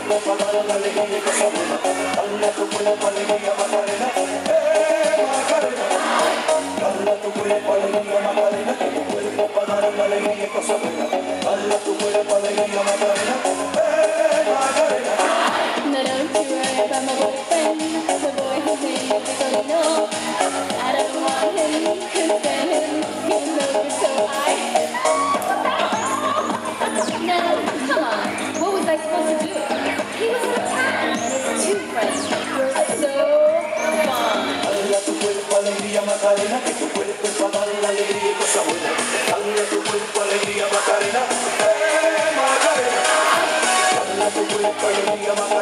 cuerpo para dar la alegría y cosa buena. Dale tu cuerpo alegría Macarena, Macarena. Dale tu cuerpo alegría Macarena, que tu cuerpo para dar la alegría y cosa buena. Dale tu cuerpo alegría Macarena, Macarena. Now don't you worry about my boyfriend, the boy who made me so know. I don't want him, couldn't stand him, even though you're so high. Now, come on, what was I supposed to do? He was in a cat, and his two friends were so fun. Dale tu cuerpo alegría Macarena, que tu cuerpo es para dar la alegría y cosa buena. Dale tu cuerpo alegría Macarena, Macarena. Dale tu cuerpo alegría Macarena.